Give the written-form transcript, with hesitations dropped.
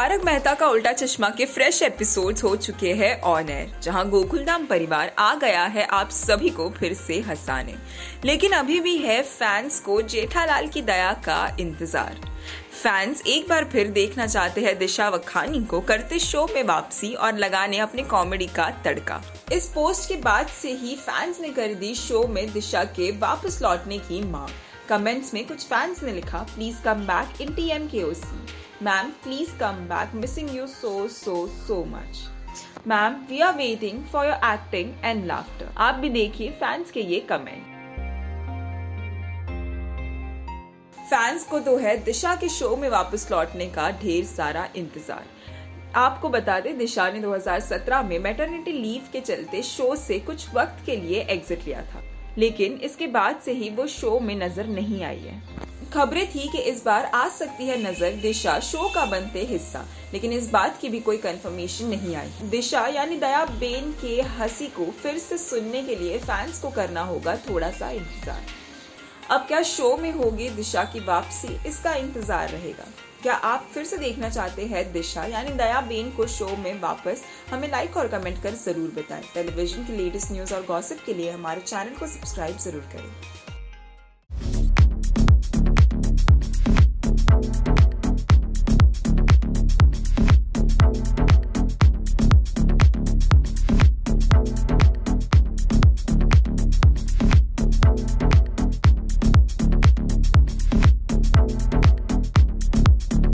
तारक मेहता का उल्टा चश्मा के फ्रेश एपिसोड्स हो चुके हैं ऑन एयर, जहां गोकुलधाम परिवार आ गया है आप सभी को फिर से हंसाने। लेकिन अभी भी है फैंस को जेठालाल की दया का इंतजार। फैंस एक बार फिर देखना चाहते हैं दिशा वखानी को करते शो में वापसी और लगाने अपने कॉमेडी का तड़का। इस पोस्ट के बाद से ही फैंस ने कर दी शो में दिशा के वापस लौटने की मांग। कमेंट्स में कुछ फैंस ने लिखा, please come back in TMKOC। Ma'am, please come back. Missing you so much. Ma'am, we are waiting for your acting and laughter. आप भी देखिए फैंस के ये कमेंट। फैंस को तो है दिशा के शो में वापस लौटने का ढेर सारा इंतजार। आपको बता दें, दिशा ने 2017 में मैटरनिटी लीव के चलते शो से कुछ वक्त के लिए एग्जिट लिया था, लेकिन इसके बाद से ही वो शो में नजर नहीं आई है। खबरें थी कि इस बार आ सकती है नजर दिशा शो का बनते हिस्सा, लेकिन इस बात की भी कोई कंफर्मेशन नहीं आई। दिशा यानी दया बेन के हंसी को फिर से सुनने के लिए फैंस को करना होगा थोड़ा सा इंतजार। अब क्या शो में होगी दिशा की वापसी, इसका इंतजार रहेगा। क्या आप फिर से देखना चाहते हैं दिशा यानी दया बेन को शो में वापस? हमें लाइक और कमेंट कर जरूर बताएं। टेलीविजन की लेटेस्ट न्यूज और गॉसिप के लिए हमारे चैनल को सब्सक्राइब जरूर करें।